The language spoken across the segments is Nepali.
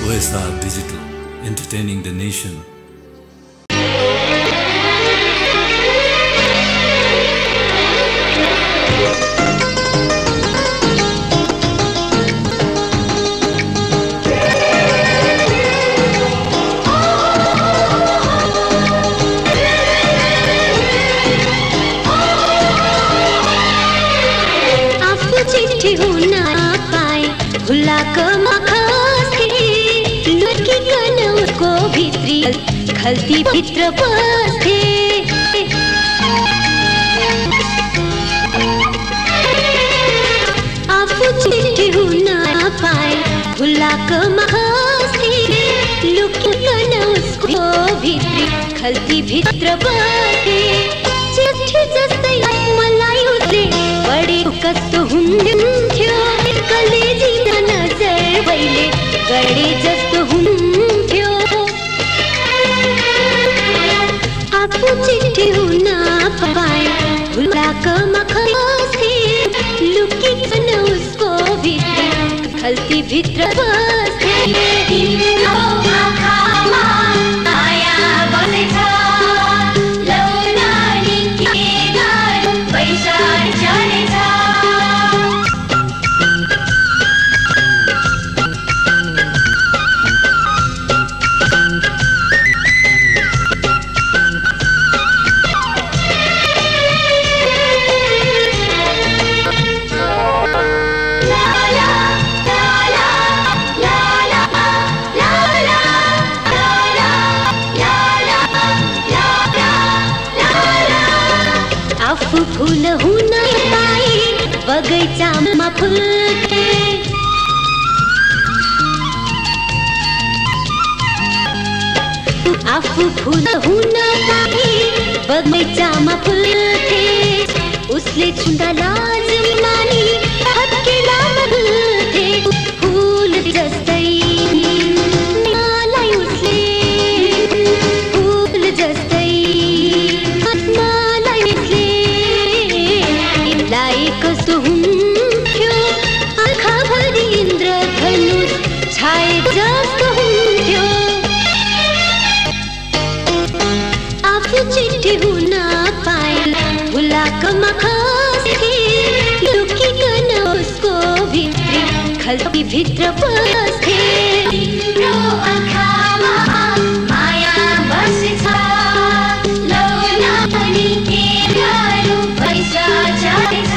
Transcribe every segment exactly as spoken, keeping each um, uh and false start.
O S R Digital, entertaining the nation. आफू चिट्ठी हुन पाए भुलाको मखस्थे लुकिकन उसको भित्री खल्ती भित्र बस्थे आफू चिट्ठी हुन पाए भुलाको मखस्थे लुकिकन उसको भित्री खल्ती भित्र बस्थे चिट्ठी जस्तै मलाई उसले बढी कस्तो हुन्थ्यो कलेजीमा नजर भइले गडे जस्तो हुन्थ्यो आफू चिट्ठी हुन पाए भुलाको मखस्थे लुकिकन उसको भित्र खल्ती भित्र बस्थे तिम्रो आँखामा माया बसेछ लौ नानी के गर्नु पैसा चढेछ आफू फूल हुन पाए बगैँचामा फुल्थे आफू फूल हुन पाए बगैँचामा फुल्थे उसले छुँदा लाज मानी हत्केलामा फुल्थे फूल जस्तै मलाई उसले फूल जस्तै कस्तो हुन्थ्यो आँखाभरि इन्द्रधनुष छाए जस्तो हुन्थ्यो आफू चिट्ठी हुन पाए भुलाको मखस्थे लुकिकन उसको भित्री खल्ती भित्र बस्थे तिम्रो आँखामा माया बसेछ लौ नानी के गर्नु पैसा चढेछ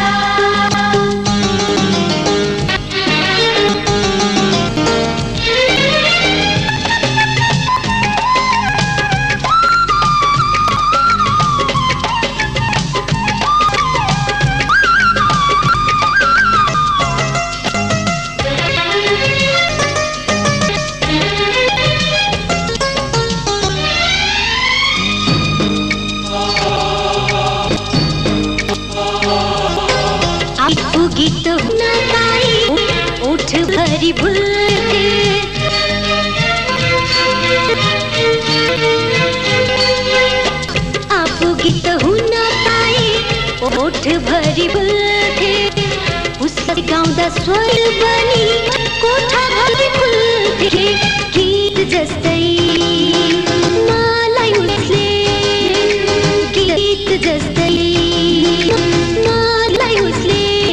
गीत हुन पाए ओठ भरि भुल्थे आफू गीत हुन पाए ओठ भरि भुल्थे उसले गाउँदा स्वर बनी कोठा भरि खुल्थे गीत जस्तै मलाई उसले गीत जस्तै मलाई उसले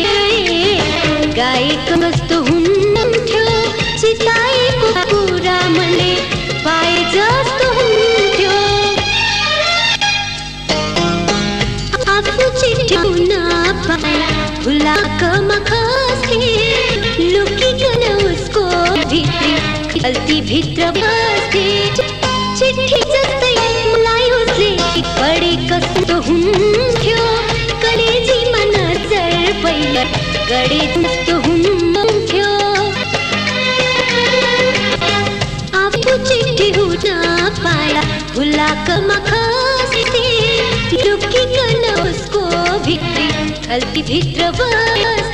गाएको कस्तो हुन्थ्यो चिताएको कुरा मनले पाए जस्तो हुन्थ्यो आफू चिट्ठी हुन पाए भुलाको मखस्थे लुकिकन उसको भित्री खल्ती भित्र बस्थे चिट्ठी जस्तै मलाई उसले बढी कस्तो हुन्थ्यो कलेजीमा नजर पहिला गडे जस्तो हुन्थ्यो आफू चिट्ठी हुन पाए भुलाको मखस्थे लुकिकन उसको भित्री खल्ती भित्र बस्थे